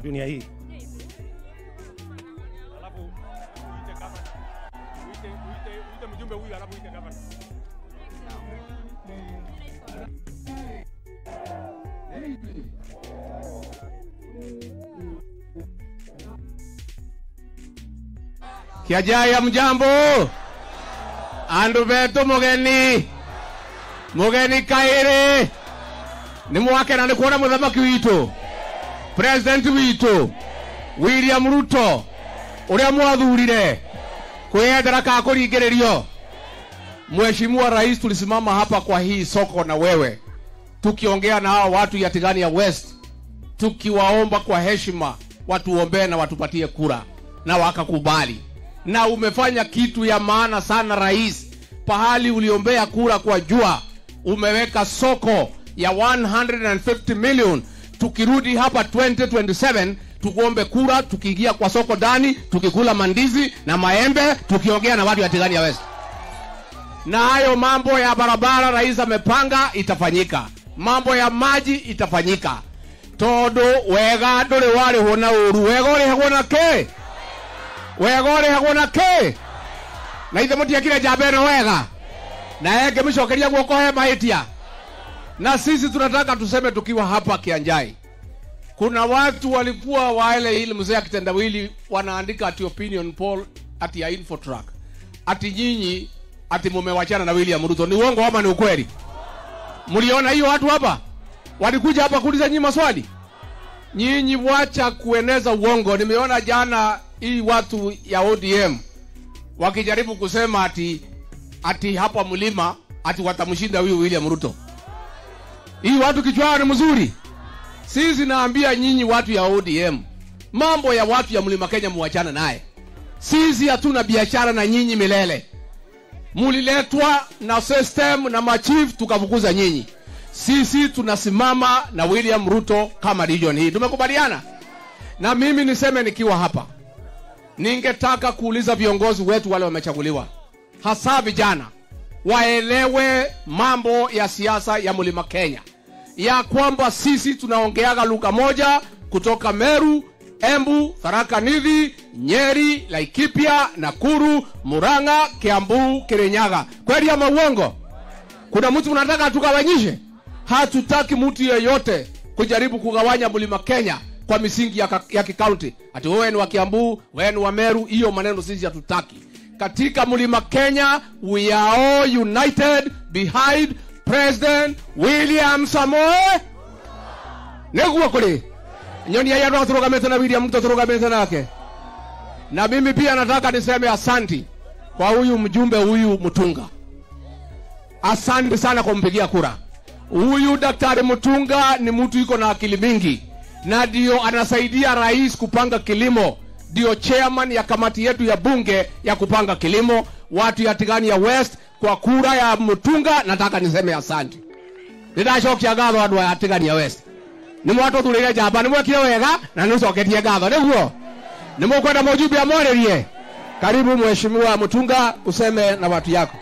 dunia hii. Alafu uite gavana. Uite mjumbe huyu alafu uite gavana. Kiajaya mjambo. Andu betu mugeni kaire. Ni mwake na nikuona muthamaki witu. President witu William Ruto uria mwathurire kwiyethera ka kuringirerio. Mheshimiwa Rais, tulisimama hapa kwa hii soko na wewe tukiongea na hao watu ya Tigania West, tukiwaomba kwa heshima watuombee na watupatie kura, na wakakubali. Na umefanya kitu ya maana sana Rais. Pahali uliombea kura kwa jua, umeweka soko ya 150 million. Tukirudi hapa 2027 tukuombe kura, tukiingia kwa soko ndani, tukikula mandizi na maembe, tukiongea na watu ya Tigania West. Na hayo mambo ya barabara Rais amepanga itafanyika. Mambo ya maji itafanyika. Todo wega ndore wale hona uru wegore hagona ke. Wegore hagona ke. Na ithe mutia kile jabeno wega. Na yake mshokeria guoko he mahitia. Na sisi tunataka tuseme tukiwa hapa Kianjai. Kuna watu walikuwa wale ile mzee akitendawili wanaandika ati opinion poll ati ya Infotrack. Ati nyinyi ati mumewachana na William Ruto. Ni uongo ama ni ukweli? Mliona hiyo watu hapa? Walikuja hapa kuuliza nyinyi maswali. Nyinyi wacha kueneza uongo. Nimeona jana hii watu ya ODM wakijaribu kusema ati hapa mlima ati watamshinda huyu William Ruto. Hii watu kichwao ni mzuri. Sisi naambia nyinyi watu ya ODM, mambo ya watu ya Mlima Kenya muachana naye. Sisi hatuna biashara na nyinyi milele. Muliletwa na system na machief tukafukuza nyinyi. Sisi tunasimama na William Ruto kama region hii. Tumekubaliana? Na mimi niseme nikiwa hapa, ningetaka kuuliza viongozi wetu wale wamechaguliwa, hasa vijana, waelewe mambo ya siasa ya Mlima Kenya, ya kwamba sisi tunaongeaga lugha moja kutoka Meru, Embu, Tharaka Nithi, Nyeri, Laikipia, Nakuru, Murang'a, Kiambu, Kirinyaga. Kweli ama uongo? Kuna mtu unataka tukawanyishe? Hatutaki mtu yeyote kujaribu kugawanya Mlima Kenya kwa misingi ya kikaunti. Ati wewe ni wa Kiambu, wewe ni wa Meru, hiyo maneno sisi hatutaki. Katika Mlima Kenya, we are all united behind President William Samoei. Neguo kule. Nyoni ya yado turogamete na William Ruto turogamete nake. Na mimi pia nataka niseme asanti kwa huyu mjumbe huyu Mutunga. Asante sana kwa kumpigia kura. Huyu Daktari Mutunga ni mtu yuko na akili mingi. Na ndio anasaidia rais kupanga kilimo. Ndio chairman ya kamati yetu ya bunge ya kupanga kilimo. Watu ya Tigania West, kwa kura ya Mutunga nataka niseme asante. Nidashokia gatho andu ya Tigania West. Ni mwatu tulile jamba, ni mwekire wega na nucoketie gatho. Niguo ni mukwenda mujumbe amorerie. Karibu Mheshimiwa Mutunga, useme na watu yako.